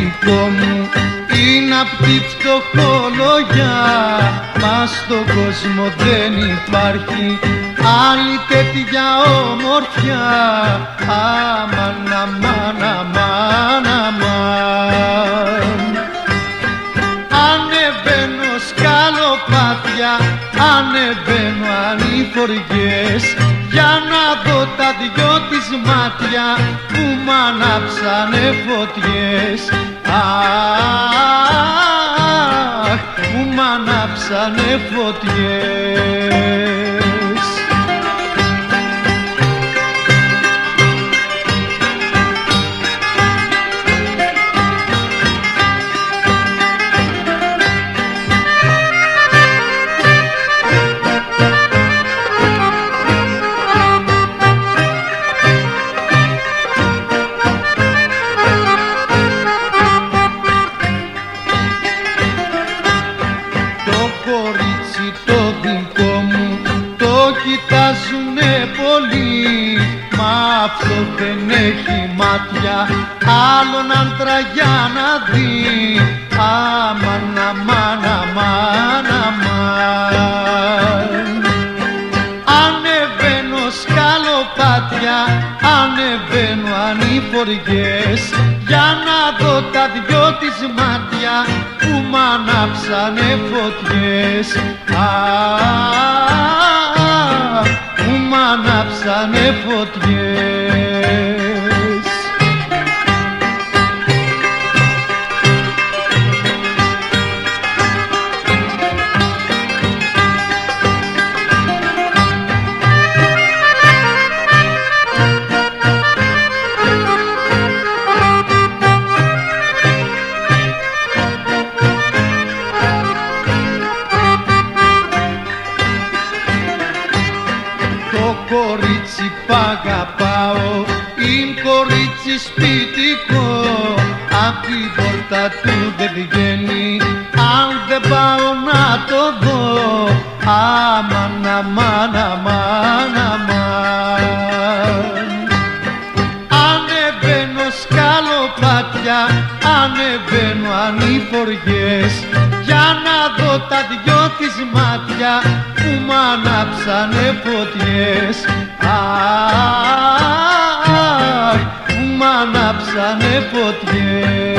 δικό μου είναι απ' τη φτωχολογιά, μα στον κόσμο δεν υπάρχει άλλη τέτοια ομορφιά. Αμάν, αμάν, αμάν, αμάν. Ανεβαίνω σκαλοπάτια, ανεβαίνω ανηφοριές, για να δω τα δυο της μάτια που μ' ανάψανε φωτιές. Αχ, που μ' ανάψανε φωτιές. Κορίτσι το δικό μου το κοιτάζουνε πολύ, μα αυτό δεν έχει μάτια άλλον άντρα για να δει. Αμάν, αμάν, αμάν, αμάν. Ανεβαίνω σκαλοπάτια, ανεβαίνω ανηφοριές, για να δω τα δυο της μάτια που μ' ανάψανε φωτιές. Αχ, που μ' ανάψανε φωτιές. Το κορίτσι π' αγαπάω, είναι κορίτσι σπιτικό, απ' την πόρτα του δεν βγαίνει αν δεν πάω να το δω. Αμάν, αμάν, αμάν, αμάν. Ανεβαίνω σκαλοπάτια, ανεβαίνω ανηφοριές, για να δω τα δυο της μάτια που μ' ανάψανε φωτιές. Αχ, που μ' ανάψανε φωτιές.